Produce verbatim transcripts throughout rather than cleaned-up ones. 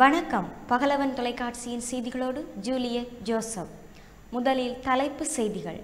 வணக்கம். பகலவன் தொலைக்காட்சியின் செய்திகளோடு ஜூலியட் ஜோசப். முதலில் தலைப்பு செய்திகள்.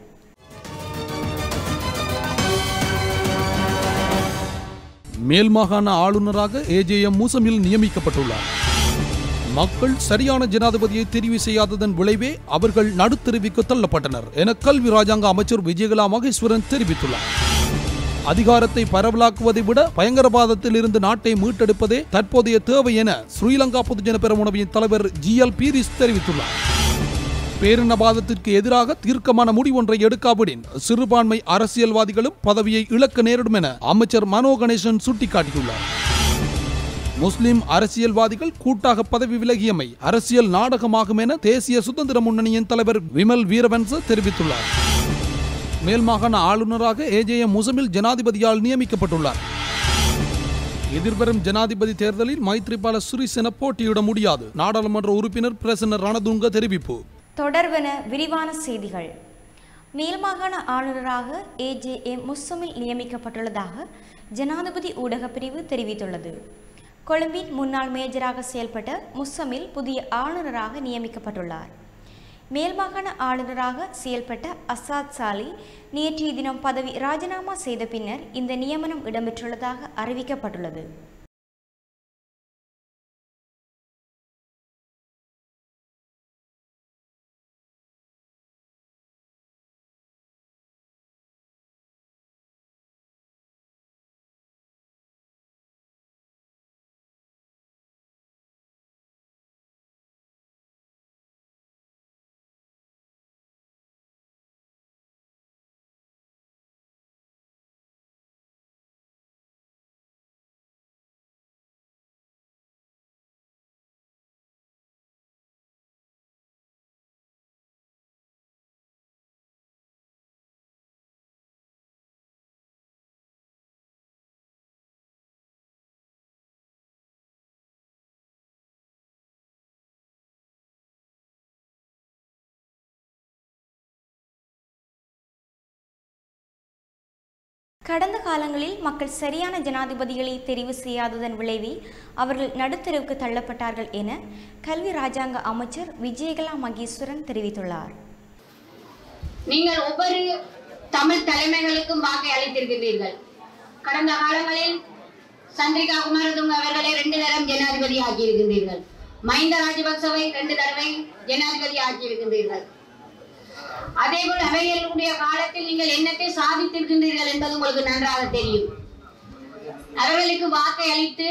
மேல் மாகாண ஆளுநராக ஏஜேஎம் மூசமில் நியமிக்கப்பட்டுள்ளார். மக்கள் சரியான ஜனாதிபதியை தெரிவு செய்யாததன் விளைவே அவர்கள் நடுத்தெருவுக்கு தள்ளப்பட்டனர் என கல்வி ராஜாங்க அமைச்சர் விஜயகலா மகேஸ்வரன் தெரிவித்துள்ளார். அதிகாரத்தை பரவலாக்குவதை விட பயங்கரவாதத்தில் இருந்து நாட்டை மீட்டெடுப்பதே தற்போதைய தேவை என ஸ்ரீலங்கா பொதுஜன பெரமுனவின் தலைவர் ஜி எல் பீரிஸ் தெரிவித்துள்ளார். பேரினவாதத்திற்கு எதிராக தீர்க்கமான முடிவொன்றை எடுக்காவிடின் சிறுபான்மை அரசியல்வாதிகளும் பதவியை இழக்க நேரிடும் என அமைச்சர் மனோ கணேசன் சுட்டிக்காட்டியுள்ளார். முஸ்லிம் அரசியல்வாதிகள் கூட்டாக பதவி விலகியமை அரசியல் நாடகமாகும் என தேசிய சுதந்திர முன்னணியின் தலைவர் விமல் வீரவன்ச தெரிவித்துள்ளார். மேல் மாகாண ஆளுநராக ஏஜேஎம் மூசமில் ஜனாதிபதியால் நியமிக்கப்பட்டுள்ளார். எதிர்வரும் ஜனாதிபதி தேர்தலில் மைத்ரிபால சிறிசேன போட்டியிட முடியாது நாடாளுமன்ற உறுப்பினர் பிரசன்ன ரணதுங்க தெரிவிப்பு. தொடர்வென விரிவான செய்திகள். மேல் மாகாண ஆளுநராக ஏஜேஎம் மூசமில் நியமிக்கப்பட்டுள்ளதாக ஜனாதிபதி ஊடக பிரிவு தெரிவித்துள்ளது. கொழும்பின் முன்னாள் மேஜராக செயல்பட்ட மூசமில் புதிய ஆளுநராக நியமிக்கப்பட்டுள்ளார். மேல் மாகாண ஆளுநராக செயல்பட்ட அசாத் சாலி நேற்றைய தினம் பதவி ராஜினாமா செய்த பின்னர் இந்த நியமனம் இடம்பெற்றுள்ளதாக அறிவிக்கப்பட்டுள்ளது. கடந்த காலங்களில் மக்கள் சரியான ஜனாதிபதிகளை தெரிவு செய்யாததன் விளைவே அவர்கள் நடுத்தெருவுக்கு தள்ளப்பட்டார்கள் என கல்வி ராஜாங்க அமைச்சர் விஜயகலா மகேஸ்வரன் தெரிவித்துள்ளார். நீங்கள் ஒவ்வொரு தமிழ் தலைமைகளுக்கும் வாக்கை அளித்திருக்கிறீர்கள். கடந்த காலங்களில் சந்திரிகா குமாரதுங்க அவர்களை ரெண்டு தரம் ஜனாதிபதி ஆக்கியிருக்கின்றீர்கள். மஹிந்த ராஜபக்சவை ரெண்டு தடவை ஜனாதிபதி ஆக்கியிருக்கின்றீர்கள். அதேபோல் அவைகளுடைய காலத்தில் நீங்கள் என்னத்தை சாதித்திருக்கின்றீர்கள் என்பது உங்களுக்கு நன்றாக தெரியும். அவர்களுக்கு வாக்கை அளித்து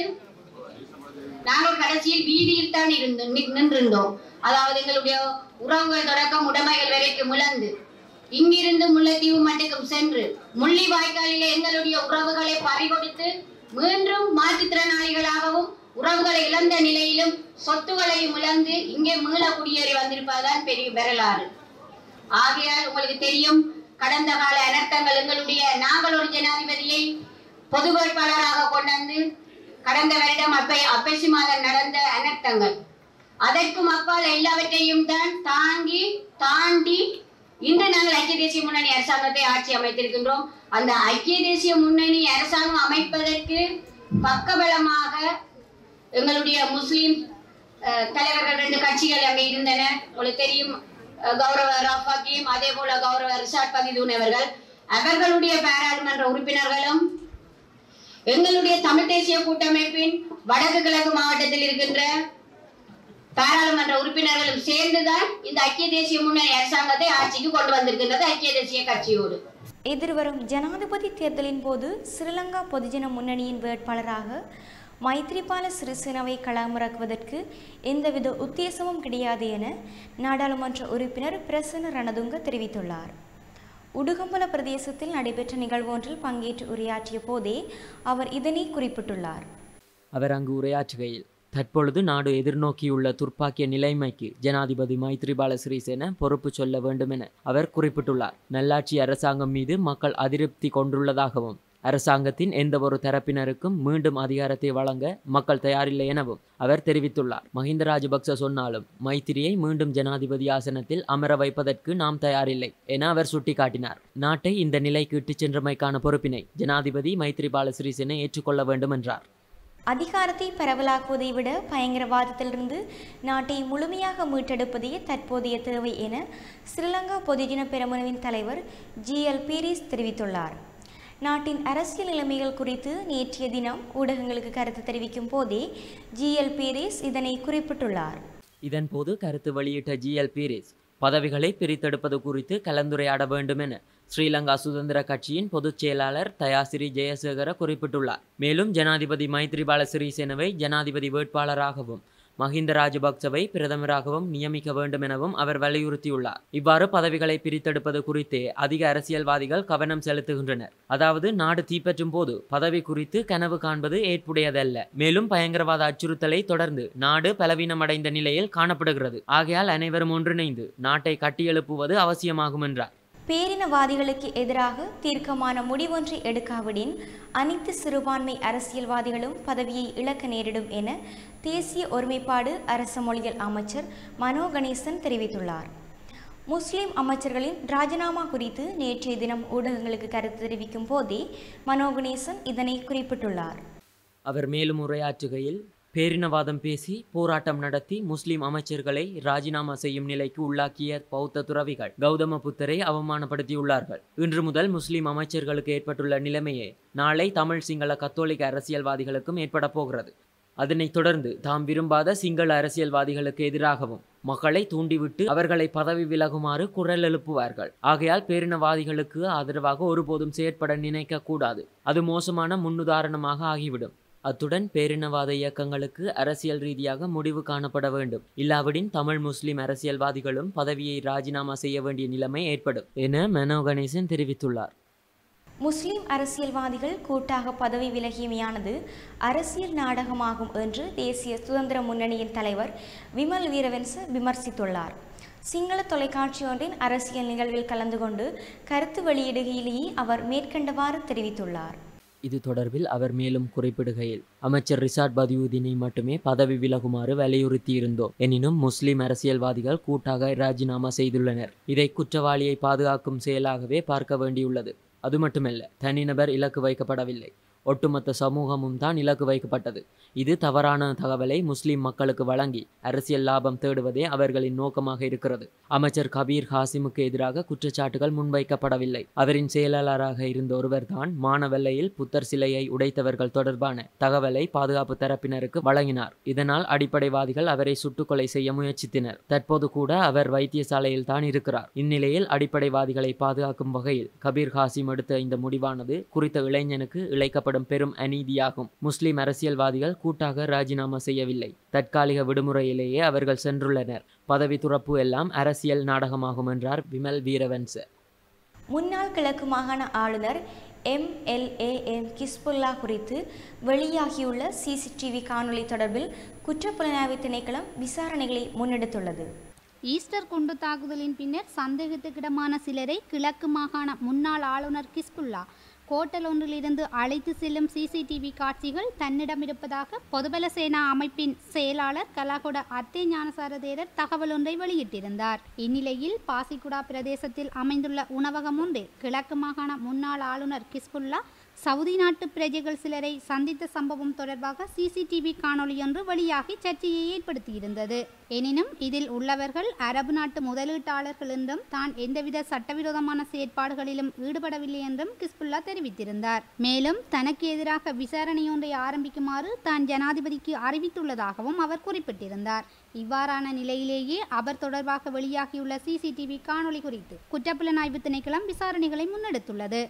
நாங்கள் கடைசியில் வீதியில் தான் இருந்து நின்றிருந்தோம். அதாவது எங்களுடைய உறவுகள் தொடக்கம் உடைமைகள் வரைக்கும் முழந்து இங்கிருந்து முல்லைத்தீவு மட்டுக்கும் சென்று முள்ளி வாய்க்காலிலே எங்களுடைய உறவுகளை பறிகொடுத்து மீண்டும் மாற்றுத்திறனாளிகளாகவும் உறவுகளை இழந்த நிலையிலும் சொத்துக்களையும் இழந்து இங்கே மீள குடியேறி வந்திருப்பதுதான் பெரிய வரலாறு. ஆகையால் உங்களுக்கு தெரியும், கடந்த கால அனர்த்தங்கள் எங்களுடைய நாங்கள் ஒரு ஜனாதிபதியை பொது வேட்பாளராக கொண்டு கடந்த வருடம் அப்பை அப்பேசி மாதம் நடந்த அனர்த்தங்கள் அதற்கும் அப்பால் எல்லாவற்றையும் தான் தாங்கி தாண்டி இன்று நாங்கள் ஐக்கிய தேசிய முன்னணி அரசாங்கத்தை ஆட்சி அமைத்திருக்கின்றோம். அந்த ஐக்கிய தேசிய முன்னணி அரசாங்கம் அமைப்பதற்கு பக்கபலமாக எங்களுடைய முஸ்லிம் தலைவர்கள் ரெண்டு கட்சிகள் அங்கே இருந்தன. உங்களுக்கு தெரியும், கௌரவ ரஃபாக்கியும் அதே போல கௌரவ ரிஷாட் பதிதூன் அவர்கள் அவர்களுடைய பாராளுமன்ற உறுப்பினர்களும் எங்களுடைய தமிழ் தேசிய கூட்டமைப்பின் வடக்கு கிழக்கு மாவட்டத்தில் இருக்கின்ற பாராளுமன்ற உறுப்பினர்களும் சேர்ந்துதான் இந்த ஐக்கிய தேசிய முன்னணி அரசாங்கத்தை ஆட்சிக்கு கொண்டு வந்திருக்கின்றது ஐக்கிய தேசிய கட்சியோடு. எதிர்வரும் ஜனாதிபதி தேர்தலின் போது ஸ்ரீலங்கா பொதுஜன முன்னணியின் வேட்பாளராக மைத்ரிபால சிறிசேனவை களமிறக்குவதற்கு எந்தவித உத்தேசமும் கிடையாது என நாடாளுமன்ற உறுப்பினர் பிரசன்ன ரணதுங்க தெரிவித்துள்ளார். உடுகம்பல பிரதேசத்தில் நடைபெற்ற நிகழ்வு ஒன்றில் பங்கேற்று உரையாற்றிய போதே அவர் இதனை குறிப்பிட்டுள்ளார். அவர் அங்கு உரையாற்றுகையில், தற்பொழுது நாடு எதிர்நோக்கியுள்ள துர்ப்பாக்கிய நிலைமைக்கு ஜனாதிபதி மைத்ரிபால சிறிசேன பொறுப்பு சொல்ல வேண்டும் என அவர் குறிப்பிட்டுள்ளார். நல்லாட்சி அரசாங்கம் மீது மக்கள் அதிருப்தி கொண்டுள்ளதாகவும் அரசாங்கத்தின் எந்த ஒரு தரப்பினருக்கும் மீண்டும் அதிகாரத்தை வழங்க மக்கள் தயாரில்லை எனவும் அவர் தெரிவித்துள்ளார். மஹிந்த ராஜபக்ச சொன்னாலும் மைத்திரியை மீண்டும் ஜனாதிபதி ஆசனத்தில் அமர வைப்பதற்கு நாம் தயாரில்லை என அவர் சுட்டிக்காட்டினார். நாட்டை இந்த நிலைக்கு இட்டுச் சென்றமைக்கான பொறுப்பினை ஜனாதிபதி மைத்ரிபால சிறிசேன ஏற்றுக்கொள்ள வேண்டும் என்றார். அதிகாரத்தை பரவலாக்குவதை விட பயங்கரவாதத்திலிருந்து நாட்டை முழுமையாக மீட்டெடுப்பதே தற்போதைய தேவை என ஸ்ரீலங்கா பொதுஜன பெரமுனவின் தலைவர் ஜி எல் பீரிஸ் தெரிவித்துள்ளார். நாட்டின் அரசியல் நிலைமைகள் குறித்து நேற்றைய தினம் ஊடகங்களுக்கு கருத்து தெரிவிக்கும் போதே ஜி எல் பீரிஸ் இதனை குறிப்பிட்டுள்ளார். இதன்போது கருத்து வெளியிட்ட ஜி எல் பீரிஸ் பதவிகளை பிரித்தெடுப்பது குறித்து கலந்துரையாட வேண்டும் என ஸ்ரீலங்கா சுதந்திர கட்சியின் பொதுச் செயலாளர் தயாசிறி ஜெயசேகர குறிப்பிட்டுள்ளார். மேலும் ஜனாதிபதி மைத்ரிபால சிறிசேனவை ஜனாதிபதி வேட்பாளராகவும் மஹிந்த ராஜபக்சவை பிரதமராகவும் நியமிக்க வேண்டும் எனவும் அவர் வலியுறுத்தியுள்ளார். இவ்வாறு பதவிகளை பிரித்தெடுப்பது குறித்தே அதிக அரசியல்வாதிகள் கவனம் செலுத்துகின்றனர். அதாவது நாடு தீப்பற்றும் போது பதவி குறித்து கனவு காண்பது ஏற்புடையதல்ல. மேலும் பயங்கரவாத அச்சுறுத்தலை தொடர்ந்து நாடு பலவீனமடைந்த நிலையில் காணப்படுகிறது. ஆகையால் அனைவரும் ஒன்றிணைந்து நாட்டை கட்டியெழுப்புவது அவசியமாகும் என்றார். பேரினவாதிகளுக்கு எதிராக தீர்க்கமான முடிவொன்றை எடுக்காவிடின் அனைத்து சிறுபான்மை அரசியல்வாதிகளும் பதவியை இழக்க நேரிடும் என தேசிய ஒருமைப்பாடு அரச மொழிகள் அமைச்சர் மனோ கணேசன் தெரிவித்துள்ளார். முஸ்லிம் அமைச்சர்களின் ராஜினாமா குறித்து நேற்றைய தினம் ஊடகங்களுக்கு கருத்து தெரிவிக்கும் போதே மனோ கணேசன் இதனை குறிப்பிட்டுள்ளார். அவர் மேலும் உரையாற்றுகையில், பேரினவாதம் பேசி போராட்டம் நடத்தி முஸ்லிம் அமைச்சர்களை ராஜினாமா செய்யும் நிலைக்கு உள்ளாக்கிய பௌத்த துறவிகள் கௌதம புத்தரை அவமானப்படுத்தியுள்ளார்கள். இன்று முதல் முஸ்லிம் அமைச்சர்களுக்கு ஏற்பட்டுள்ள நிலைமையே நாளை தமிழ் சிங்கள கத்தோலிக்க அரசியல்வாதிகளுக்கும் ஏற்பட போகிறது. அதனைத் தொடர்ந்து தாம் விரும்பாத சிங்கள அரசியல்வாதிகளுக்கு எதிராகவும் மக்களை தூண்டிவிட்டு அவர்களை பதவி விலகுமாறு குரல் எழுப்புவார்கள். ஆகையால் பேரினவாதிகளுக்கு ஆதரவாக ஒருபோதும் செயற்பட நினைக்க கூடாது. அது மோசமான முன்னுதாரணமாக ஆகிவிடும். அத்துடன் பேரினவாத இயக்கங்களுக்கு அரசியல் ரீதியாக முடிவு காணப்பட வேண்டும். இல்லாவிடின் தமிழ் முஸ்லிம் அரசியல்வாதிகளும் பதவியை ராஜினாமா செய்ய வேண்டிய நிலைமை ஏற்படும் என மனோ கணேசன் தெரிவித்துள்ளார். முஸ்லிம் அரசியல்வாதிகள் கூட்டாக பதவி விலகியமையானது அரசியல் நாடகமாகும் என்று தேசிய சுதந்திர முன்னணியின் தலைவர் விமல் வீரவன்ச விமர்சித்துள்ளார். சிங்கள தொலைக்காட்சி ஒன்றின் அரசியல் நிகழ்வில் கலந்து கொண்டு கருத்து வெளியிடுகையிலேயே அவர் மேற்கண்டவாறு தெரிவித்துள்ளார். இது தொடர்பில் அவர் மேலும் குறிப்பிடுகையில், அமைச்சர் ரிஷாட் பதியுதீனை மட்டுமே பதவி விலகுமாறு வலியுறுத்தியிருந்தோம். எனினும் முஸ்லிம் அரசியல்வாதிகள் கூட்டாக ராஜினாமா செய்துள்ளனர். இதை குற்றவாளியை பாதுகாக்கும் செயலாகவே பார்க்க வேண்டியுள்ளது. அது மட்டுமல்ல, தனிநபர் இலக்கு வைக்கப்படவில்லை, ஒட்டுமொத்த சமூகமும் தான் இலக்கு வைக்கப்பட்டது. இது தவறான தகவலை முஸ்லிம் மக்களுக்கு வழங்கி அரசியல் லாபம் தேடுவதே அவர்களின் நோக்கமாக இருக்கிறது. அமைச்சர் கபீர் ஹாசிமுக்கு எதிராக குற்றச்சாட்டுகள் முன்வைக்கப்படவில்லை. அவரின் செயலாளராக இருந்த ஒருவர் தான் மானவெல்லையில் புத்தர் சிலையை உடைத்தவர்கள் தொடர்பான தகவலை பாதுகாப்பு தரப்பினருக்கு வழங்கினார். இதனால் அடிப்படைவாதிகள் அவரை சுட்டுக்கொலை செய்ய முயற்சித்தனர். தற்போது கூட அவர் வைத்தியசாலையில் தான் இருக்கிறார். இந்நிலையில் அடிப்படைவாதிகளை பாதுகாக்கும் வகையில் கபீர் ஹாசிம் எடுத்த இந்த முடிவானது குறித்த இளைஞனுக்கு இழைக்கப்படும் பெரும் அநீதியாகும். முஸ்லிம் அரசியல்வாதிகள் கூட்டாக ராஜினாமா செய்யவில்லை. தற்காலிக விடுமுறையிலேயே அவர்கள் சென்றுள்ளனர். பதவி துறப்பு எல்லாம் அரசியல் நாடகமாகும் என்றார் விமல் வீரவன்ச. முன்னாள் கிழக்கு மாகாண ஆளுநர் M L A M Hizbullah குறித்து வெளியாகியுள்ள சிசிடிவி காணொலி தொடர்பில் குற்றப்புலனாய்வு திணைக்களம் விசாரணைகளை முன்னெடுத்துள்ளது. ஈஸ்டர் குண்டு தாக்குதலின் பின்னர் சந்தேகத்துக்கிடமான சிலரை கிழக்கு மாகாண முன்னாள் ஆளுநர் கிஸ்புல்லா கோட்டல் ஒன்றிலிருந்து அழைத்து செல்லும் சிசிடிவி காட்சிகள் தன்னிடம் இருப்பதாக பொதுபல சேனா அமைப்பின் செயலாளர் கலாகொட அத்தே ஞானசார தேரர் தகவல் ஒன்றை வெளியிட்டிருந்தார். இந்நிலையில் பாசிக்குடா பிரதேசத்தில் அமைந்துள்ள உணவகம் ஒன்றில் கிழக்கு மாகாண முன்னாள் ஆளுநர் கிஸ்புல்லா சவுதி நாட்டு பிரஜைகள் சிலரை சந்தித்த சம்பவம் தொடர்பாக சிசிடிவி காணொலி ஒன்று வெளியாகி சர்ச்சையை ஏற்படுத்தியிருந்தது. எனினும் இதில் உள்ளவர்கள் அரபு நாட்டு முதலீட்டாளர்கள் என்றும் தான் எந்தவித சட்டவிரோதமான செயற்பாடுகளிலும் ஈடுபடவில்லை என்றும் கிஸ்புல்லா தெரிவித்திருந்தார். மேலும் தனக்கு எதிராக விசாரணை ஒன்றை ஆரம்பிக்குமாறு தான் ஜனாதிபதிக்கு அறிவித்துள்ளதாகவும் அவர் குறிப்பிட்டிருந்தார். இவ்வாறான நிலையிலேயே அவர் தொடர்பாக வெளியாகியுள்ள சிசிடிவி காணொலி குறித்து குற்றப்புலனாய்வு திணைக்களம் விசாரணைகளை முன்னெடுத்துள்ளது.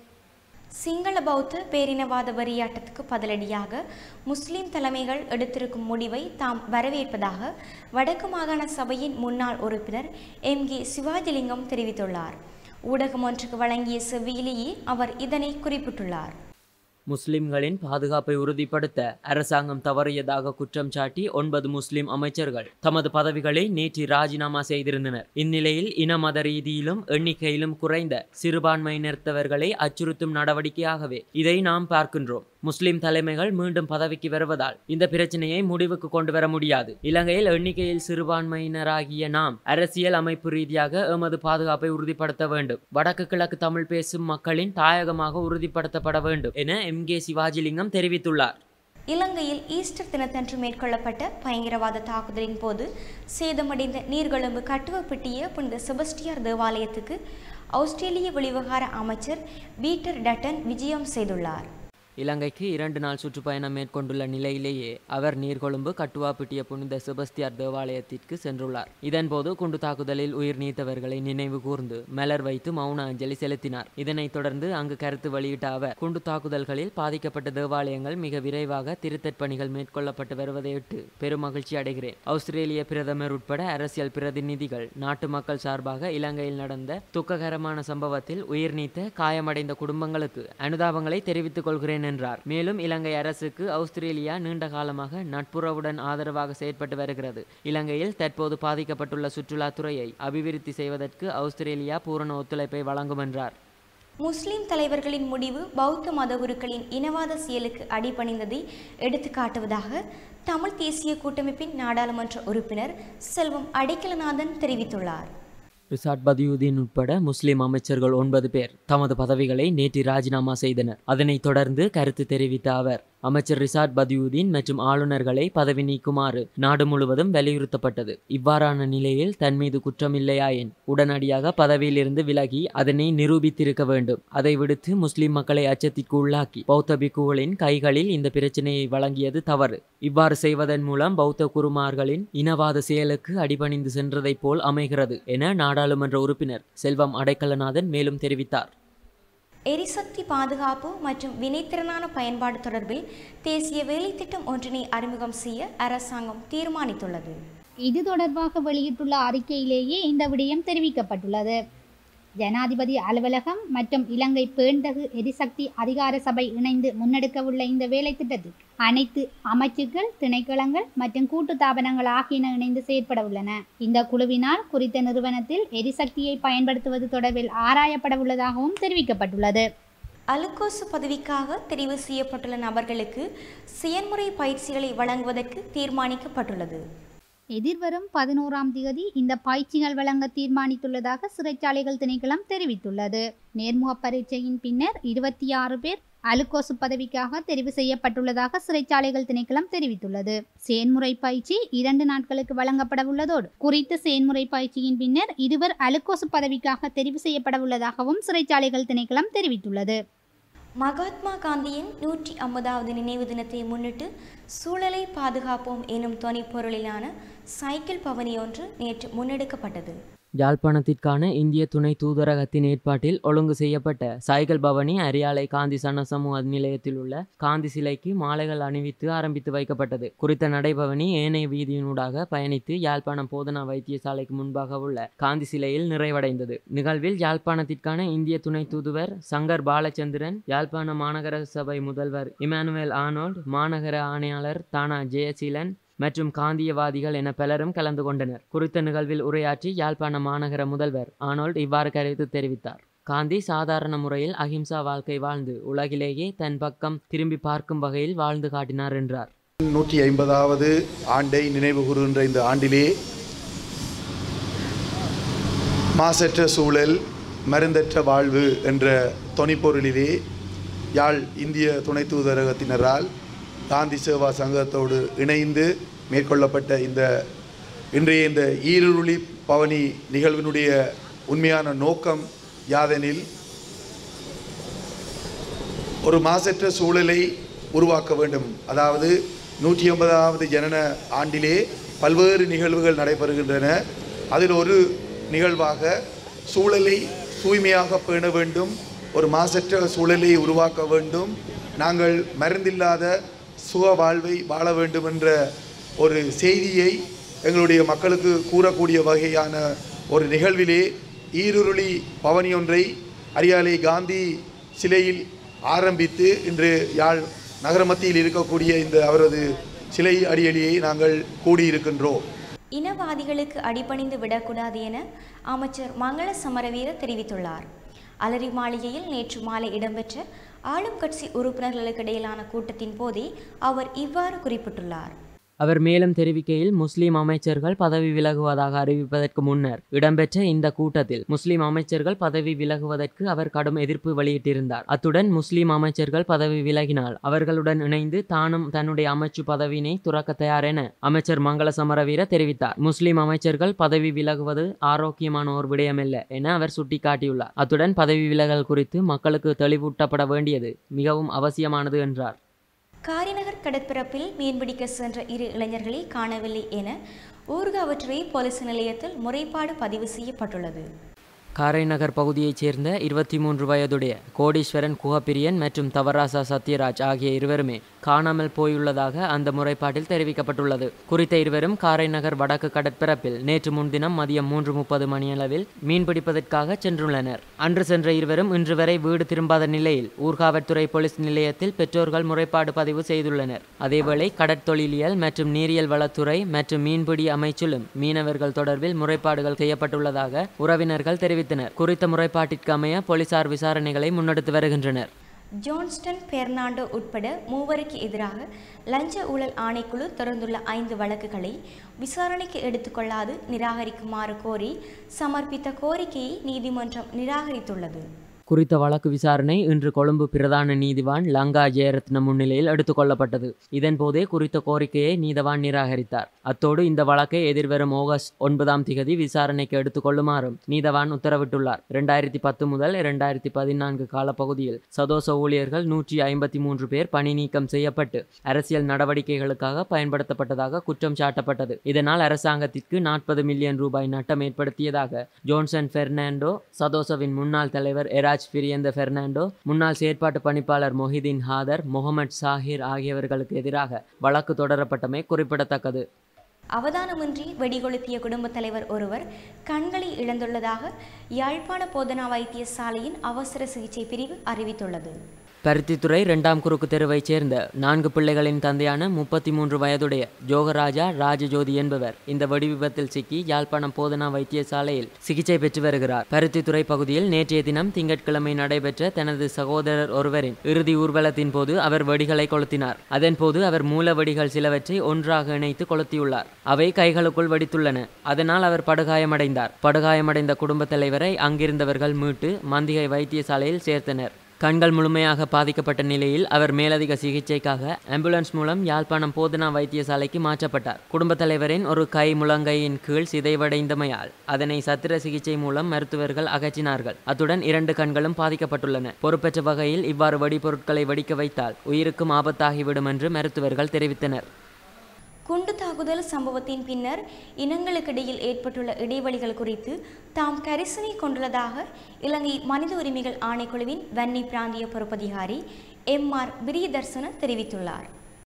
சிங்கள பௌத்த பேரினவாத வெறியாட்டத்துக்கு பதிலடியாக முஸ்லிம் தலைமைகள் எடுத்திருக்கும் முடிவை தாம் வரவேற்பதாக வடக்கு மாகாண சபையின் முன்னாள் உறுப்பினர் எம் கே சிவாஜிலிங்கம் தெரிவித்துள்ளார். ஊடகம் ஒன்றுக்கு வழங்கிய செவ்வியிலேயே அவர் இதனை குறிப்பிட்டுள்ளார். முஸ்லிம்களின் பாதுகாப்பை உறுதிப்படுத்த அரசாங்கம் தவறியதாக குற்றம் சாட்டி ஒன்பது முஸ்லிம் அமைச்சர்கள் தமது பதவிகளை நேற்று ராஜினாமா செய்திருந்தனர். இந்நிலையில் இன மத ரீதியிலும் எண்ணிக்கையிலும் குறைந்த சிறுபான்மையினர்த்தவர்களை அச்சுறுத்தும் நடவடிக்கையாகவே இதை நாம் பார்க்கின்றோம். முஸ்லிம் தலைமைகள் மீண்டும் பதவிக்கு வருவதால் இந்த பிரச்சனையை முடிவுக்கு கொண்டு வர முடியாது. இலங்கையில் எண்ணிக்கையில் சிறுபான்மையினராகிய நாம் அரசியல் அமைப்பு ரீதியாக எமது பாதுகாப்பை உறுதிப்படுத்த வேண்டும். வடக்கு கிழக்கு தமிழ் பேசும் மக்களின் தாயகமாக உறுதிப்படுத்தப்பட வேண்டும் என எம் கே சிவாஜிலிங்கம் தெரிவித்துள்ளார். இலங்கையில் ஈஸ்டர் தினத்தன்று மேற்கொள்ளப்பட்ட பயங்கரவாத தாக்குதலின் போது சேதமடைந்த நீர்கொழும்பு கட்டுவப்பட்டிய புனித செபஸ்டியார் தேவாலயத்துக்கு ஆஸ்திரேலிய வெளிவிவகார அமைச்சர் பீட்டர் டட்டன் விஜயம் செய்துள்ளார். இலங்கைக்கு இரண்டு நாள் சுற்றுப்பயணம் மேற்கொண்டுள்ள நிலையிலேயே அவர் நீர்கொழும்பு கட்டுவாப்பிட்டிய புனித செபஸ்தியார் தேவாலயத்திற்கு சென்றுள்ளார். இதன்போது குண்டு தாக்குதலில் உயிர் நீத்தவர்களை நினைவு கூர்ந்து மலர் வைத்து மௌன அஞ்சலி செலுத்தினார். இதனைத் தொடர்ந்து அங்கு கருத்து வெளியிட்ட அவர் குண்டு தாக்குதல்களில் பாதிக்கப்பட்ட தேவாலயங்கள் மிக விரைவாக திருத்தற் பணிகள் மேற்கொள்ளப்பட்டு வருவதையிட்டு பெரும் மகிழ்ச்சி அடைகிறேன். ஆஸ்திரேலிய பிரதமர் உட்பட அரசியல் பிரதிநிதிகள் நாட்டு மக்கள் சார்பாக இலங்கையில் நடந்த துக்ககரமான சம்பவத்தில் உயிர் நீத்த காயமடைந்த குடும்பங்களுக்கு அனுதாபங்களை தெரிவித்துக் கொள்கிறேன் என்றார். மேலும் இலங்கை அரசுக்கு ஆஸ்திரேலியா நீண்ட காலமாக நட்புறவுடன் ஆதரவாக செயற்பட்டு வருகிறது. இலங்கையில் தற்போது பாதிக்கப்பட்டுள்ள சுற்றுலாத்துறையை அபிவிருத்தி செய்வதற்கு ஆஸ்திரேலியா பூரண ஒத்துழைப்பை வழங்கும் என்றார். முஸ்லிம் தலைவர்களின் முடிவு பௌத்த மதகுருக்களின் இனவாத செயலுக்கு அடிபணிந்ததை எடுத்து காட்டுவதாக தமிழ் தேசிய கூட்டமைப்பின் நாடாளுமன்ற உறுப்பினர் செல்வம் அடைக்கலநாதன் தெரிவித்துள்ளார். ரிசாட் பதியுதீன் உட்பட முஸ்லிம் அமைச்சர்கள் ஒன்பது பேர் தமது பதவிகளை நேற்று ராஜினாமா செய்தனர். அதனைத் தொடர்ந்து கருத்து தெரிவித்த அவர் அமைச்சர் ரிசாட் பதியுதீன் மற்றும் ஆளுநர்களை பதவி நீக்குமாறு நாடு முழுவதும் வலியுறுத்தப்பட்டது. இவ்வாறான நிலையில் தன் மீது குற்றமில்லையாயின் உடனடியாக பதவியிலிருந்து விலகி அதனை நிரூபித்திருக்க வேண்டும். அதை விடுத்து முஸ்லிம் மக்களை அச்சத்திற்கு உள்ளாக்கி பௌத்த பிக்குகளின் கைகளில் இந்த பிரச்சனையை வழங்கியது தவறு. இவ்வாறு செய்வதன் மூலம் பௌத்த குருமார்களின் இனவாத செயலுக்கு அடிபணிந்து சென்றதை போல் அமைகிறது என நாடாளுமன்ற உறுப்பினர் செல்வம் அடைக்கலநாதன் மேலும் தெரிவித்தார். எரிசக்தி பாதுகாப்பு மற்றும் வினைத்திறனான பயன்பாடு தொடர்பில் தேசிய வேலை திட்டம் ஒன்றினை அறிமுகம் செய்ய அரசாங்கம் தீர்மானித்துள்ளது. இது தொடர்பாக வெளியிட்டுள்ள அறிக்கையிலேயே இந்த விடயம் தெரிவிக்கப்பட்டுள்ளது. ஜனாதிபதி அலுவலகம் மற்றும் இலங்கை பேண்டகு எரிசக்தி அதிகார சபை இணைந்து முன்னெடுக்கவுள்ள இந்த வேலை திட்டத்தில் அனைத்து அமைச்சுகள், திணைக்களங்கள் மற்றும் கூட்டு தாபனங்கள் ஆகியன இணைந்து செயற்பட உள்ளன. இந்த குழுவினால் குறித்த நிறுவனத்தில் எரிசக்தியை பயன்படுத்துவது தொடர்பில் ஆராயப்பட உள்ளதாகவும் தெரிவிக்கப்பட்டுள்ளது. அலுகோசு பதவிக்காக தெரிவு செய்யப்பட்டுள்ள நபர்களுக்கு செயன்முறை பயிற்சிகளை வழங்குவதற்கு தீர்மானிக்கப்பட்டுள்ளது. எதிர்வரும் பதினோராம் தேதி இந்த பயிற்சிகள் வழங்க தீர்மானித்துள்ளதாக சிறைச்சாலைகள் திணைக்களம் தெரிவித்துள்ளது. நேர்முக பரீட்சையின் பின்னர் இருபத்தி ஆறு பேர் அலுகோசு பதவிக்காக தெரிவு செய்யப்பட்டுள்ளதாக சிறைச்சாலைகள் திணைக்களம் தெரிவித்துள்ளது. செயன்முறை பயிற்சி இரண்டு நாட்களுக்கு வழங்கப்பட உள்ளதோடு குறித்த செயன்முறை பயிற்சியின் பின்னர் இருவர் அலுகோசு பதவிக்காக தெரிவு செய்யப்பட உள்ளதாகவும் சிறைச்சாலைகள் திணைக்களம் தெரிவித்துள்ளது. மகாத்மா காந்தியின் நூற்றி ஐம்பதாவது நினைவு தினத்தை முன்னிட்டு சூழலை பாதுகாப்போம் எனும் தொனிப்பொருளிலான சைக்கிள் பவனி ஒன்று நேற்று முன்னெடுக்கப்பட்டது. யாழ்ப்பாணத்திற்கான இந்திய துணை தூதரகத்தின் ஏற்பாட்டில் ஒழுங்கு செய்யப்பட்ட சைக்கிள் பவனி அரியாலை காந்தி சன சமூக நிலையத்தில் உள்ள காந்தி சிலைக்கு மாலைகள் அணிவித்து ஆரம்பித்து வைக்கப்பட்டது. குறித்த நடைபவனி ஏனைய வீதியினூடாக பயணித்து யாழ்ப்பாணம் போதனா வைத்தியசாலைக்கு முன்பாக உள்ள காந்தி சிலையில் நிறைவடைந்தது. நிகழ்வில் யாழ்ப்பாணத்திற்கான இந்திய துணை தூதுவர் சங்கர் பாலச்சந்திரன், யாழ்ப்பாண மாநகர சபை முதல்வர் இமானுவேல் ஆனோல்ட், மாநகர ஆணையாளர் தானா ஜெயசீலன் மற்றும் காந்தியவாதிகள் என பலரும் கலந்து கொண்டனர். குறித்த நிகழ்வில் உரையாற்றி யாழ்ப்பாண மாநகர முதல்வர் ஆனோல்ட் இவ்வாறு கருத்து தெரிவித்தார். காந்தி சாதாரண முறையில் அஹிம்சா வாழ்க்கை வாழ்ந்து உலகிலேயே தன் பக்கம் திரும்பி பார்க்கும் வகையில் வாழ்ந்து காட்டினார் என்றார். நூற்றி ஐம்பதாவது ஆண்டை நினைவு கூறுகின்ற இந்த ஆண்டிலே மாசற்ற சூழல் மருந்தற்ற வாழ்வு என்ற தொனிப்பொருளிலே யாழ் இந்திய துணை தூதரகத்தினரால் காந்தி சேவா சங்கத்தோடு இணைந்து மேற்கொள்ளப்பட்ட இந்த இன்றைய இந்த ஈருருளி பவனி நிகழ்வினுடைய உண்மையான நோக்கம் யாதெனில் ஒரு மாசற்ற சூழலை உருவாக்க வேண்டும். அதாவது நூற்றி ஐம்பதாவது ஜனன ஆண்டிலே பல்வேறு நிகழ்வுகள் நடைபெறுகின்றன. அதில் ஒரு நிகழ்வாக சூழலை தூய்மையாக பேண வேண்டும், ஒரு மாசற்ற சூழலை உருவாக்க வேண்டும், நாங்கள் மருந்தில்லாத சுக வாழ்வை வாழ வேண்டும் என்ற ஒரு செய்தியை எங்களுடைய மக்களுக்கு கூறக்கூடிய வகையான ஒரு நிகழ்விலே ஈருருளி பவனி ஒன்றை அரியாலை காந்தி சிலையில் ஆரம்பித்து இன்று யாழ் நகர மத்தியில் இருக்கக்கூடிய இந்த அவரது சிலை அடியலியை நாங்கள் கூடியிருக்கின்றோம். இனவாதிகளுக்கு அடிபணிந்து விடக்கூடாது என அமைச்சர் மங்கள சமரவீர தெரிவித்துள்ளார். அலரி மாளிகையில் நேற்று மாலை இடம்பெற்ற ஆளும் கட்சி உறுப்பினர்களுக்கு இடையிலான கூட்டத்தின் போதே அவர் இவ்வாறு குறிப்பிட்டுள்ளார். அவர் மேலும் தெரிவிக்கையில் முஸ்லிம் அமைச்சர்கள் பதவி விலகுவதாக அறிவிப்பதற்கு முன்னர் இடம்பெற்ற இந்த கூட்டத்தில் முஸ்லிம் அமைச்சர்கள் பதவி விலகுவதற்கு அவர் கடும் எதிர்ப்பு வெளியிட்டிருந்தார். அத்துடன் முஸ்லிம் அமைச்சர்கள் பதவி விலகினால் அவர்களுடன் இணைந்து தானும் தன்னுடைய அமைச்சு பதவியினை துறக்க தயார் என அமைச்சர் மங்கள சமரவீர தெரிவித்தார். முஸ்லிம் அமைச்சர்கள் பதவி விலகுவது ஆரோக்கியமான ஒரு விடயமல்ல என அவர் சுட்டிக்காட்டியுள்ளார். அத்துடன் பதவி விலகல் குறித்து மக்களுக்கு தெளிவூட்டப்பட வேண்டியது மிகவும் அவசியமானது என்றார். காரிநகர் கடற்பரப்பில் மீன்பிடிக்க சென்ற இரு இளைஞர்களை காணவில்லை என ஊர்காவற்றுறை போலீஸ் நிலையத்தில் முறைப்பாடு பதிவு செய்யப்பட்டுள்ளது. காரைநகர் பகுதியைச் சேர்ந்த இருபத்தி மூன்று வயதுடைய கோடீஸ்வரன் குஹப்பிரியன் மற்றும் தவராசா சத்யராஜ் ஆகிய இருவருமே காணாமல் போயுள்ளதாக அந்த முறைப்பாட்டில் தெரிவிக்கப்பட்டுள்ளது. குறித்த இருவரும் காரைநகர் வடக்கு கடற்பரப்பில் நேற்று முன்தினம் மதியம் மூன்று முப்பது மணியளவில் மீன்பிடிப்பதற்காக சென்றுள்ளனர். அன்று சென்ற இருவரும் இன்று வரை வீடு திரும்பாத நிலையில் ஊர்காவற்துறை போலீஸ் நிலையத்தில் பெற்றோர்கள் முறைப்பாடு பதிவு செய்துள்ளனர். அதேவேளை கடற்தொழிலியல் மற்றும் நீரியல் வளத்துறை மற்றும் மீன்பிடி அமைச்சிலும் மீனவர்கள் தொடர்பில் முறைப்பாடுகள் செய்யப்பட்டுள்ளதாக உறவினர்கள் தெரிவித்தனர். குறித்த முறைப்பாட்டிற்கு அமைய போலீசார் விசாரணைகளை முன்னெடுத்து வருகின்றனர். ஜான்ஸ்டன் பெர்னாண்டோ உட்பட மூவருக்கு எதிராக லஞ்ச ஊழல் ஆணைக்குழு தொடர்ந்துள்ள ஐந்து வழக்குகளை விசாரணைக்கு எடுத்துக்கொள்ளாது நிராகரிக்குமாறு கோரி சமர்ப்பித்த கோரிக்கையை நீதிமன்றம் நிராகரித்துள்ளது. குறித்த வழக்கு விசாரணை இன்று கொழும்பு பிரதான நீதிவான் லங்கா ஜெயரத்ன முன்னிலையில் எடுத்துக்கொள்ளப்பட்டது. இதன்போதே குறித்த கோரிக்கையை நீதவான் நிராகரித்தார். அத்தோடு இந்த வழக்கை எதிர்வரும் ஆகஸ்ட் ஒன்பதாம் திகதி விசாரணைக்கு எடுத்துக்கொள்ளுமாறும் நீதவான் உத்தரவிட்டுள்ளார். இரண்டாயிரத்தி பத்து முதல் இரண்டாயிரத்தி பதினான்கு காலப்பகுதியில் சதோச ஊழியர்கள் நூற்றி ஐம்பத்தி மூன்று பேர் பணி நீக்கம் செய்யப்பட்டு அரசியல் நடவடிக்கைகளுக்காக பயன்படுத்தப்பட்டதாக குற்றம் சாட்டப்பட்டது. இதனால் அரசாங்கத்திற்கு நாற்பது மில்லியன் ரூபாய் நட்டம் ஏற்படுத்தியதாக ஜோன்சன் பெர்னாண்டோ, சதோசவின் முன்னாள் தலைவர் எராஜ் பிரியந்த பெர்னாண்டோ, முன்னாள் செயற்பாட்டு பணிப்பாளர் மொஹிதீன் ஹாதர், முகமது சாஹிர் ஆகியவர்களுக்கு எதிராக வழக்கு தொடரப்பட்டமை குறிப்பிடத்தக்கது. அவதானமின்றி வெடிகொளுத்திய குடும்ப தலைவர் ஒருவர் கண்களை இழந்துள்ளதாக யாழ்ப்பாண போதனா வைத்தியசாலையின் அவசர சிகிச்சை பிரிவு அறிவித்துள்ளது. பருத்தித்துறை இரண்டாம் குறுக்கு தெருவைச் சேர்ந்த நான்கு பிள்ளைகளின் தந்தையான முப்பத்தி மூன்று வயதுடைய ஜோகராஜா ராஜஜோதி என்பவர் இந்த வெடி விபத்தில் சிக்கி யாழ்ப்பாணம் போதனா வைத்தியசாலையில் சிகிச்சை பெற்று வருகிறார். பருத்தித்துறை பகுதியில் நேற்றைய தினம் திங்கட்கிழமை நடைபெற்ற தனது சகோதரர் ஒருவரின் இறுதி ஊர்வலத்தின் போது அவர் வெடிகளை கொளுத்தினார். அதன்போது அவர் மூல வெடிகள் சிலவற்றை ஒன்றாக இணைத்து கொளுத்தியுள்ளார். அவை கைகளுக்குள் வெடித்துள்ளன. அதனால் அவர் படுகாயமடைந்தார். படுகாயமடைந்த குடும்ப தலைவரை அங்கிருந்தவர்கள் மீட்டு மந்திகை வைத்தியசாலையில் சேர்த்தனர். கண்கள் முழுமையாக பாதிக்கப்பட்ட நிலையில் அவர் மேலதிக சிகிச்சைக்காக ஆம்புலன்ஸ் மூலம் யாழ்ப்பாணம் போதனா வைத்தியசாலைக்கு மாற்றப்பட்டார். குடும்பத் தலைவரின் ஒரு கை முழங்கையின் கீழ் சிதைவடைந்தமையால் அதனை சத்திர சிகிச்சை மூலம் மருத்துவர்கள் அகற்றினார்கள். அத்துடன் இரண்டு கண்களும் பாதிக்கப்பட்டுள்ளன. பொறுப்பற்ற வகையில் இவ்வாறு வெடிபொருட்களை வெடிக்க வைத்தால் உயிருக்கும் ஆபத்தாகிவிடும் என்று மருத்துவர்கள் தெரிவித்தனர். குண்டு தாக்குதல் சம்பவத்தின் பின்னர் இனங்களுக்கிடையில் ஏற்பட்டுள்ள இடைவெளிகள் குறித்து தாம் கரிசனை கொண்டுள்ளதாக இலங்கை மனித உரிமைகள் ஆணைக்குழுவின் வன்னி பிராந்திய பொறுப்பதிகாரி எம் ஆர் பிரியதர்சன தெரிவித்துள்ளார்.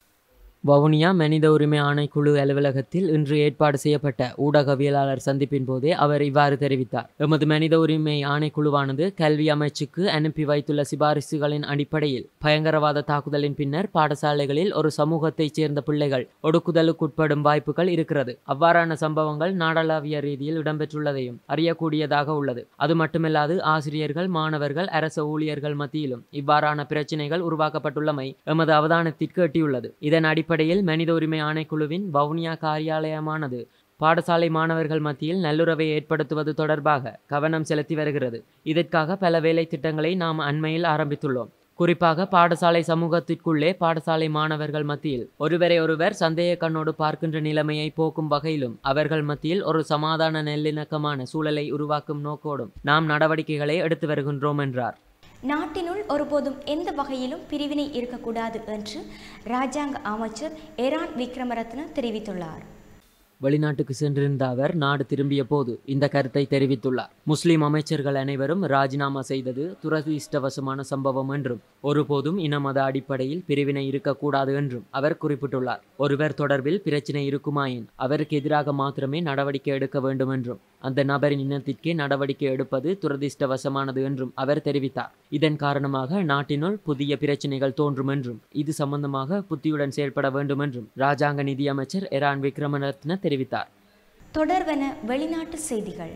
வவுனியா மனித உரிமை ஆணைக்குழு அலுவலகத்தில் இன்று ஏற்பாடு செய்யப்பட்ட ஊடகவியலாளர் சந்திப்பின் போதே அவர் இவ்வாறு தெரிவித்தார். எமது மனித உரிமை ஆணைக்குழுவானது கல்வி அமைச்சுக்கு அனுப்பி வைத்துள்ள சிபாரிசுகளின் அடிப்படையில் பயங்கரவாத தாக்குதலின் பின்னர் பாடசாலைகளில் ஒரு சமூகத்தைச் சேர்ந்த பிள்ளைகள் ஒடுக்குதலுக்குட்படும் வாய்ப்புகள் இருக்கிறது. அவ்வாறான சம்பவங்கள் நாடளாவிய ரீதியில் இடம்பெற்றுள்ளதையும் அறியக்கூடியதாக உள்ளது. அது மட்டுமல்லாது ஆசிரியர்கள், மாணவர்கள், அரச ஊழியர்கள் மத்தியிலும் இவ்வாறான பிரச்சினைகள் உருவாக்கப்பட்டுள்ளமை எமது அவதானத்திற்கு எட்டியுள்ளது. இதன் அடிப்படையில் அடிப்படையில் மனித உரிமை ஆணைக்குழுவின் வவுனியா காரியாலயமானது பாடசாலை மாணவர்கள் மத்தியில் நல்லுறவை ஏற்படுத்துவது தொடர்பாக கவனம் செலுத்தி வருகிறது. இதற்காக பல வேலை திட்டங்களை நாம் அண்மையில் ஆரம்பித்துள்ளோம். குறிப்பாக பாடசாலை சமூகத்திற்குள்ளே பாடசாலை மாணவர்கள் மத்தியில் ஒருவரை ஒருவர் சந்தேக கண்ணோடு பார்க்கின்ற நிலைமையை போக்கும் வகையிலும் அவர்கள் மத்தியில் ஒரு சமாதான நல்லிணக்கமான சூழலை உருவாக்கும் நோக்கோடும் நாம் நடவடிக்கைகளை எடுத்து வருகின்றோம் என்றார். நாட்டினுள் ஒருபோதும் எந்த வகையிலும் பிரிவினை இருக்கக்கூடாது என்று இராஜாங்க அமைச்சர் எரான் விக்ரமரத்ன தெரிவித்துள்ளார். வெளிநாட்டுக்கு சென்றிருந்த அவர் நாடு திரும்பிய போது இந்த கருத்தை தெரிவித்துள்ளார். முஸ்லிம் அமைச்சர்கள் அனைவரும் ராஜினாமா செய்தது துரதிர்ஷ்டவசமான சம்பவம் என்றும் ஒருபோதும் இன மத அடிப்படையில் பிரிவினை இருக்கக்கூடாது என்றும் அவர் குறிப்பிட்டுள்ளார். ஒருவர் தொடர்பில் பிரச்சினை இருக்குமாயின் அவருக்கு எதிராக மாத்திரமே நடவடிக்கை எடுக்க வேண்டும் என்றும் அந்த நபரின் இனத்திற்கே நடவடிக்கை எடுப்பது துரதிர்ஷ்டவசமானது என்றும் அவர் தெரிவித்தார். இதன் காரணமாக நாட்டினுள் புதிய பிரச்சினைகள் தோன்றும் என்றும் இது சம்பந்தமாக புத்தியுடன் செயல்பட வேண்டும் என்றும் இராஜாங்க நிதி அமைச்சர் எரான் விக்ரமரத்ன தெரிவித்தார். தொடர்வன வெளிநாட்டு செய்திகள்.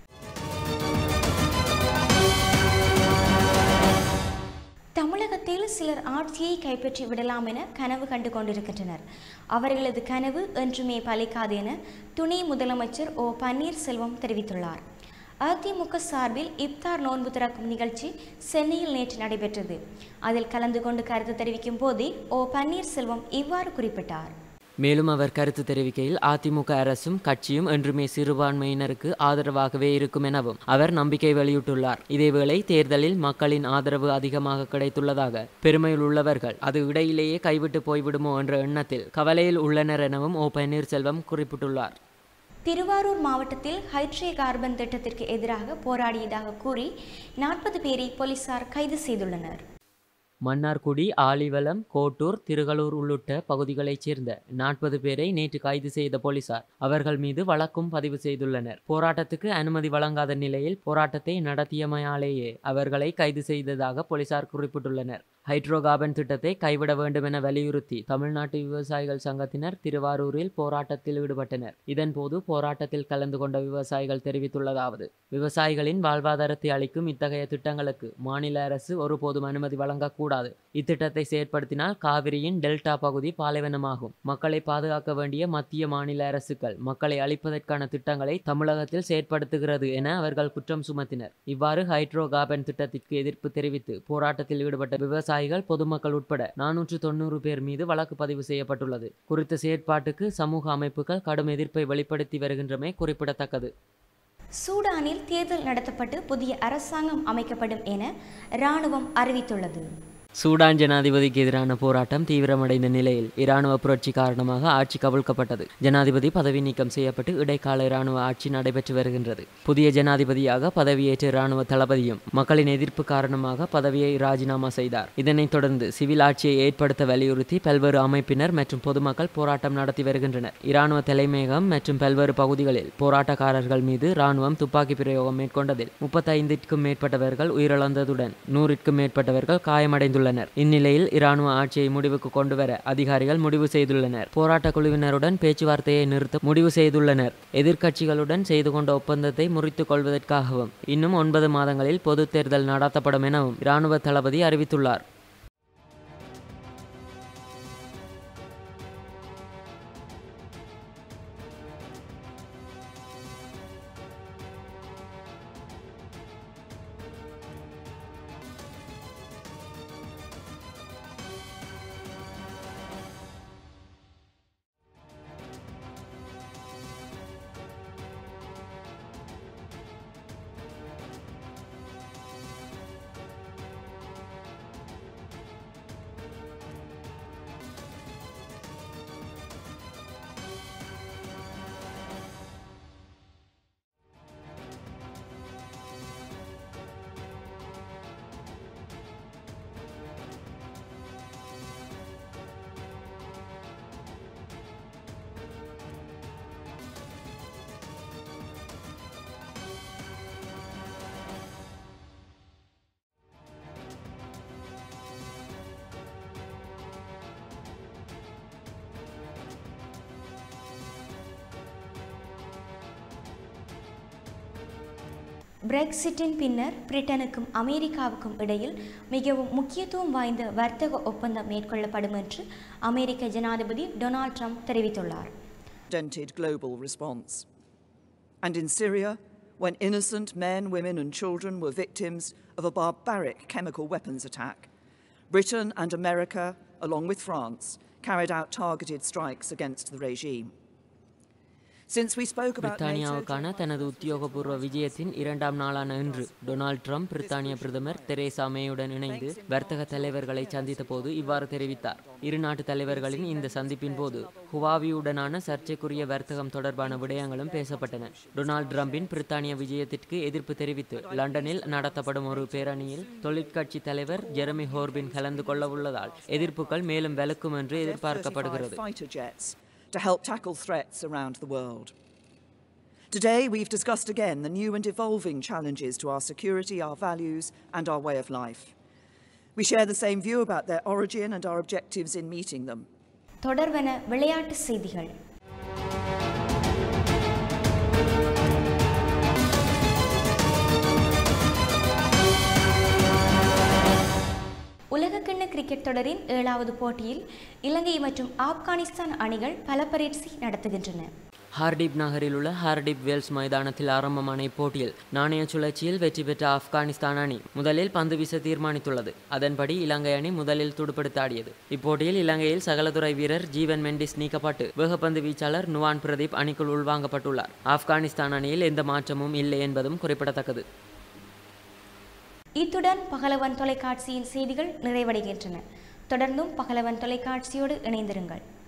தமிழகத்தில் சிலர் ஆட்சியை கைப்பற்றி விடலாம் என கனவு கண்டு கொண்டிருக்கின்றனர். அவர்களது கனவு என்றுமே பலிக்காது என துணை முதலமைச்சர் ஓ பன்னீர்செல்வம் தெரிவித்துள்ளார். அதிமுக சார்பில் இப்தார் நோன்பு திறக்கும் நிகழ்ச்சி சென்னையில் நேற்று நடைபெற்றது. அதில் கலந்து கொண்டு கருத்து தெரிவிக்கும் போதே ஓ பன்னீர்செல்வம் இவ்வாறு குறிப்பிட்டார். மேலும் அவர் கருத்து தெரிவிக்கையில் அதிமுக அரசும் கட்சியும் என்றுமே சிறுபான்மையினருக்கு ஆதரவாகவே இருக்கும் எனவும் அவர் நம்பிக்கை வெளியிட்டுள்ளார். இதேவேளை தேர்தலில் மக்களின் ஆதரவு அதிகமாக கிடைத்துள்ளதாக பெருமையில் உள்ளவர்கள் அது இடையிலேயே கைவிட்டு போய்விடுமோ என்ற எண்ணத்தில் கவலையில் உள்ளனர் எனவும் ஓ பன்னீர்செல்வம் குறிப்பிட்டுள்ளார். திருவாரூர் மாவட்டத்தில் ஹைட்ரே கார்பன் திட்டத்திற்கு எதிராக போராடியதாக கூறி நாற்பது பேரை போலீசார் கைது செய்துள்ளனர். மன்னார்குடி, ஆலிவலம், கோட்டூர், திருகளூர் உள்ளிட்ட பகுதிகளைச் சேர்ந்த நாற்பது பேரை நேற்று கைது செய்த போலீசார் அவர்கள் மீது வழக்கும் பதிவு செய்துள்ளனர். போராட்டத்துக்கு அனுமதி வழங்காத நிலையில் போராட்டத்தை நடத்தியமையாலேயே அவர்களை கைது செய்ததாக போலீசார் குறிப்பிட்டுள்ளனர். ஹைட்ரோ கார்பன் திட்டத்தை கைவிட வேண்டும் என வலியுறுத்தி தமிழ்நாட்டு விவசாயிகள் சங்கத்தினர் திருவாரூரில் போராட்டத்தில் ஈடுபட்டனர். இதன்போது போராட்டத்தில் கலந்து கொண்ட விவசாயிகள் தெரிவித்துள்ளதாவது: விவசாயிகளின் வாழ்வாதாரத்தை அளிக்கும் இத்தகைய திட்டங்களுக்கு மாநில அரசு ஒருபோதும் அனுமதி வழங்கக்கூடாது. இத்திட்டத்தை செயற்படுத்தினால் காவிரியின் டெல்டா பகுதி பாலைவனமாகும். மக்களை பாதுகாக்க வேண்டிய மத்திய மாநில அரசுகள் மக்களை அளிப்பதற்கான திட்டங்களை தமிழகத்தில் செயற்படுத்துகிறது என அவர்கள் குற்றம் சுமத்தினர். இவ்வாறு ஹைட்ரோ கார்பன் திட்டத்திற்கு எதிர்ப்பு தெரிவித்து போராட்டத்தில் ஈடுபட்ட விவசாயிகள் பொதுமக்கள் உட்பட நானூற்று தொண்ணூறு பேர் மீது வழக்கு பதிவு செய்யப்பட்டுள்ளது. குறித்த செயற்பாட்டுக்கு சமூக அமைப்புகள் கடும் எதிர்ப்பை வெளிப்படுத்தி வருகின்றமை குறிப்பிடத்தக்கது. சூடானில் தேர்தல் நடத்தப்பட்டு புதிய அரசாங்கம் அமைக்கப்படும் என இராணுவம் அறிவித்துள்ளது. சூடான் ஜனாதிபதிக்கு எதிரான போராட்டம் தீவிரமடைந்த நிலையில் இராணுவ புரட்சி காரணமாக ஆட்சி கவிழ்க்கப்பட்டது. ஜனாதிபதி பதவி நீக்கம் செய்யப்பட்டு இடைக்கால இராணுவ ஆட்சி நடைபெற்று வருகின்றது. புதிய ஜனாதிபதியாக பதவியேற்ற இராணுவ தளபதியும் மக்களின் எதிர்ப்பு காரணமாக பதவியை ராஜினாமா செய்தார். இதனைத் தொடர்ந்து சிவில் ஆட்சியை ஏற்படுத்த வலியுறுத்தி பல்வேறு அமைப்பினர் மற்றும் பொதுமக்கள் போராட்டம் நடத்தி வருகின்றனர். இராணுவ தலைமையகம் மற்றும் பல்வேறு பகுதிகளில் போராட்டக்காரர்கள் மீது இராணுவம் துப்பாக்கி பிரயோகம் மேற்கொண்டதில் முப்பத்தைந்திற்கும் மேற்பட்டவர்கள் உயிரிழந்ததுடன் நூறிற்கும் மேற்பட்டவர்கள் காயமடைந்துள்ளனர். இந்நிலையில் இராணுவ ஆட்சியை முடிவுக்கு கொண்டுவர அதிகாரிகள் முடிவு செய்துள்ளனர். போராட்ட குழுவினருடன் பேச்சுவார்த்தையை நிறுத்த முடிவு செய்துள்ளனர். எதிர்க்கட்சிகளுடன் செய்து கொண்ட ஒப்பந்தத்தை முறித்துக் கொள்வதற்காகவும் இன்னும் ஒன்பது மாதங்களில் பொது தேர்தல் நடத்தப்படும் எனவும் இராணுவ தளபதி அறிவித்துள்ளார். பிரெக்சிட்டின் பின்னர் பிரிட்டனுக்கும் அமெரிக்காவுக்கும் இடையில் மிகவும் முக்கியத்துவம் வாய்ந்த வர்த்தக ஒப்பந்தம் மேற்கொள்ளப்படும் என்று அமெரிக்க ஜனாதிபதி டொனால்ட் ட்ரம்ப் தெரிவித்துள்ளார். Global response. And in Syria, when innocent men, women and children were victims of a barbaric chemical weapons attack, Britain and America, along with France, carried out targeted strikes against the regime. பிரித்தானியாவுக்கான தனது உத்தியோகபூர்வ விஜயத்தின் இரண்டாம் நாளான இன்று Donald Trump பிரித்தானிய பிரதமர் Teresa மேயுடன் இணைந்து வர்த்தக தலைவர்களை சந்தித்த போது இவ்வாறு தெரிவித்தார். இரு நாட்டு தலைவர்களின் இந்த சந்திப்பின் போது ஹுவாவியுடனான சர்ச்சைக்குரிய வர்த்தகம் தொடர்பான விடயங்களும் பேசப்பட்டன. டொனால்ட் ட்ரம்பின் பிரித்தானிய விஜயத்திற்கு எதிர்ப்பு தெரிவித்து லண்டனில் நடத்தப்படும் ஒரு பேரணியில் தொழிற்கட்சி தலைவர் ஜெரமி ஹோர்பின் கலந்து கொள்ள உள்ளதால் எதிர்ப்புகள் மேலும் வலுக்கும் என்று எதிர்பார்க்கப்படுகிறது. To help tackle threats around the world. Today we've discussed again the new and evolving challenges to our security, our values and our way of life. We share the same view about their origin and our objectives in meeting them. தொடர்வன விளையாட்டு செய்திகள். உலகக்கிண்ண cricket தொடரின் ஏழாவது போட்டியில் இலங்கை மற்றும் ஆப்கானிஸ்தான் அணிகள் பல பரீட்சை நடத்துகின்றன. ஹார்டிப் நகரில் உள்ள ஹார்டிப் வேல்ஸ் மைதானத்தில் ஆரம்பமான இப்போட்டியில் நாணய சுழற்சியில் வெற்றி பெற்ற ஆப்கானிஸ்தான் அணி முதலில் பந்து வீச தீர்மானித்துள்ளது. அதன்படி இலங்கை அணி முதலில் துடுப்படுத்த ஆடியது. இப்போட்டியில் இலங்கையில் சகலதுறை வீரர் ஜீவன் மெண்டிஸ் நீக்கப்பட்டு வேகப்பந்து வீச்சாளர் நுவான் பிரதீப் அணிக்குள் உள்வாங்கப்பட்டுள்ளார். ஆப்கானிஸ்தான் அணியில் எந்த மாற்றமும் இல்லை என்பதும் குறிப்பிடத்தக்கது. இத்துடன் பகலவன் தொலைக்காட்சியின் செய்திகள் நிறைவடைகின்றன. தொடர்ந்தும் பகலவன் தொலைக்காட்சியோடு இணைந்திருங்கள்.